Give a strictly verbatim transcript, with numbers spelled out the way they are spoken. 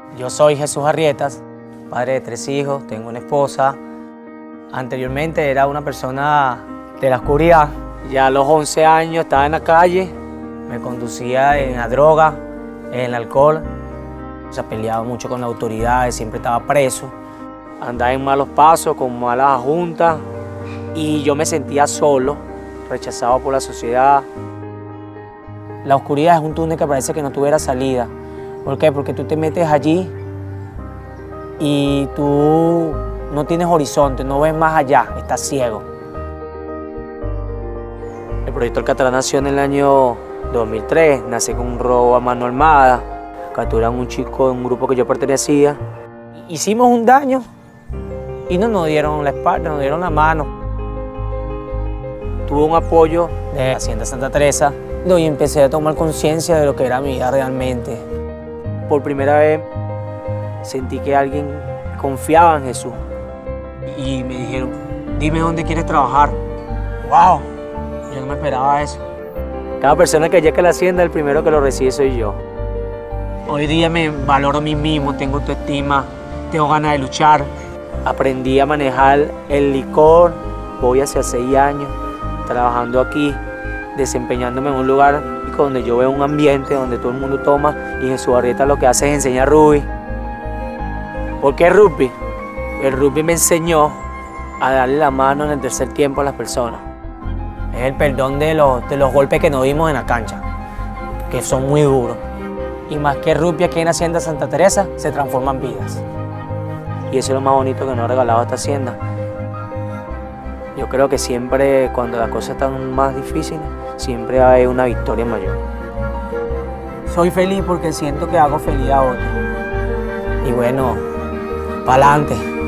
Yo soy Jesús Arrietas, padre de tres hijos, tengo una esposa. Anteriormente era una persona de la oscuridad. Ya a los once años estaba en la calle, me conducía en la droga, en el alcohol. Se peleaba mucho con las autoridades, siempre estaba preso. Andaba en malos pasos, con malas juntas, y yo me sentía solo, rechazado por la sociedad. La oscuridad es un túnel que parece que no tuviera salida. ¿Por qué? Porque tú te metes allí y tú no tienes horizonte, no ves más allá, estás ciego. El proyecto Alcatraz nació en el año dos mil tres, nace con un robo a mano armada, capturan a un chico de un grupo que yo pertenecía. Hicimos un daño y no nos dieron la espalda, nos dieron la mano. Tuve un apoyo de Hacienda Santa Teresa y empecé a tomar conciencia de lo que era mi vida realmente. Por primera vez sentí que alguien confiaba en Jesús y me dijeron, dime dónde quieres trabajar. ¡Wow! Yo no me esperaba eso. Cada persona que llega a la hacienda, el primero que lo recibe soy yo. Hoy día me valoro a mí mismo, tengo autoestima, tengo ganas de luchar. Aprendí a manejar el licor, voy hacia seis años trabajando aquí, desempeñándome en un lugar donde yo veo un ambiente donde todo el mundo toma y Jesús Arrietas lo que hace es enseñar rugby. ¿Por qué rugby? El rugby me enseñó a darle la mano en el tercer tiempo a las personas. Es el perdón de los, de los golpes que nos dimos en la cancha, que son muy duros. Y más que rugby aquí en Hacienda Santa Teresa, se transforman vidas. Y eso es lo más bonito que nos ha regalado esta hacienda. Yo creo que siempre, cuando las cosas están más difíciles, siempre hay una victoria mayor. Soy feliz porque siento que hago feliz a otros. Y bueno, pa'lante.